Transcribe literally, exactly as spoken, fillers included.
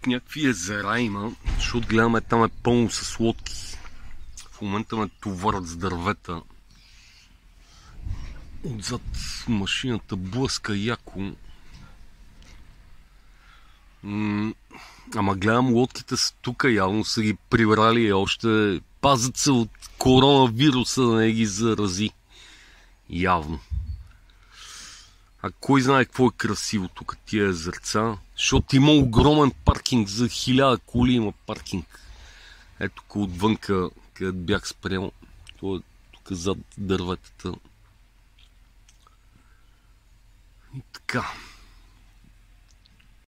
тук някакви езера има, защото гледаме там е пълно с лодки. В момента ме товарят с дървета. Отзад машината блъска яко. М- Ама гледам, лодките са тук, явно са ги прибрали и още пазят се от коронавируса да не ги зарази. Явно. А кой знае какво е красиво тук, тия езерца, защото има огромен паркинг, за хиляда коли има паркинг. Ето отвънка, където бях спрял, това е тук зад дърветата. И така.